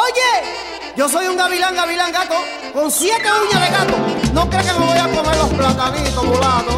Oye, yo soy un gavilán gato, con 7 uñas de gato. No crees que me voy a comer los platanitos, mulato.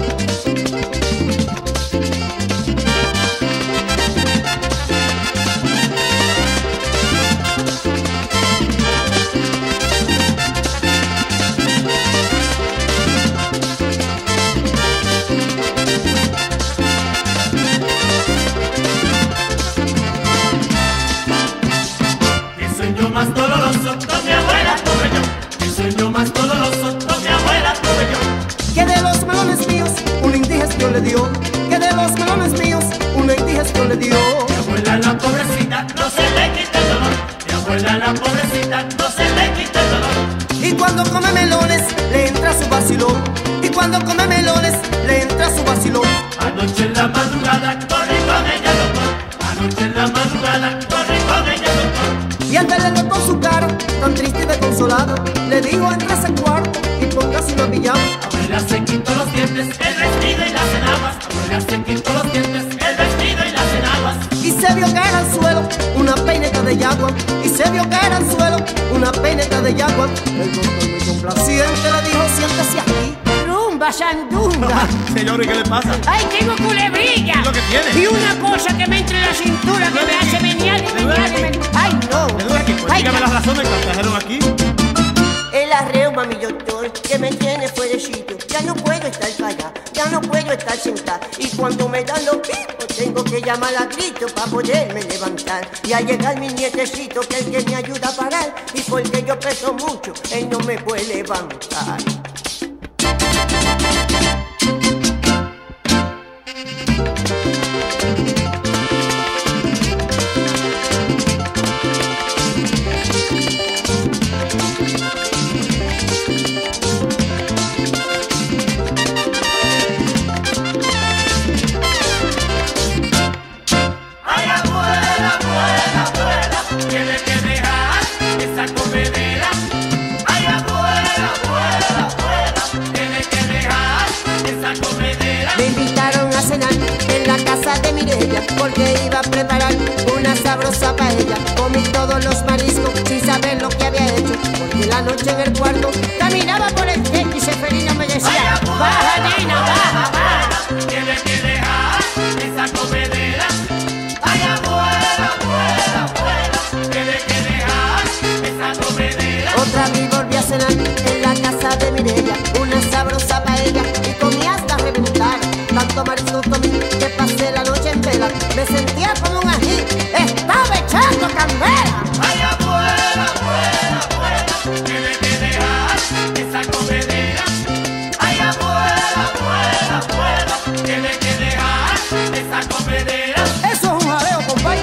Más doloroso con mi abuela tuve yo. El sueño más doloroso con mi abuela tuve yo. Que de los melones míos una indigestión le dio. Que de los melones míos una indigestión le dio. Mi abuela la pobrecita no se le quita el dolor. Mi abuela la pobrecita no se le quita el dolor. Y cuando come melones le entra su vacilón. Y cuando come melones le entra su vacilón. Anoche en la madrugada corrí con ella doctor. Anoche en la madrugada corrí con ella doctor. Y antes le notó su cara tan triste y desconsolada. Le dijo, entra a ese cuarto y póngase una pijama. Abuela se quitó los dientes, el vestido y las enaguas. Abuela se quitó los dientes, el vestido y las enaguas. Y se vio caer al suelo una peineta de yagua. Y se vio caer al suelo una peineta de yagua. El doctor muy complaciente le dijo, siéntese aquí. Rumba, sandunga. Señor, ¿y qué le pasa? ¡Ay, tengo culebrilla! ¿Qué es lo que tiene? Y una cosa que me entra en la cintura que me hace menear y menear y menear. ¡Ay, no! ¿Me duele aquí? Pues Ay, dígame las razones que la trajeron aquí. El arreuma, mi doctor, que me tiene fuerecito. Ya no puedo estar callada, ya no puedo estar sentada. Y cuando me dan los picos, tengo que llamar a grito para poderme levantar. Y al llegar mi nietecito, que es el que me ayuda a parar. Y porque yo peso mucho, él no me puede levantar. Tiene que dejar esa comedera. Ay, abuela, abuela, abuela. Tiene que dejar esa comedera. Me invitaron a cenar en la casa de Mireya, porque iba a preparar una sabrosa paella. Comí todos los mariscos sin saber lo que había hecho, porque la noche en el cuarto caminaba por el techo y Seferino me decía, baja, nena, baja, baja. Tiene que dejar esa comedera. Ay, abuela, abuela, abuela. Tiene que dejar esa comedera. Otra vez volví a cenar en la casa de Mireya, una sabrosa paella, y comí hasta reventar. Tanto marisco comí que pasé la noche en vela. Me sentía como un ají, estaba echando candela. Ay, abuela, abuela, abuela. Tiene que dejar esa comedera. Ay, abuela, abuela, abuela. Tiene que dejar esa comedera. Eso es un jaleo, compadre.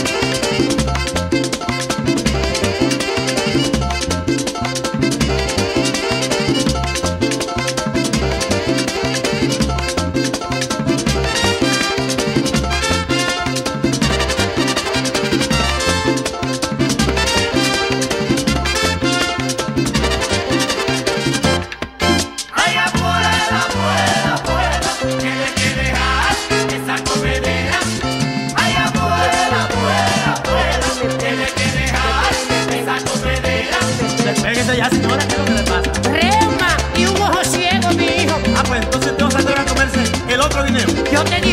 Ay, abuela, abuela, abuela. Tiene que dejar esa comedera. Ay, abuela, abuela, abuela. Tiene que dejar esa comedera. Despéguese ya, señora, ¿qué es lo que le pasa? Reuma y un ojo ciego, mi hijo. Ah, pues entonces tengo que a comerse el otro dinero. Yo te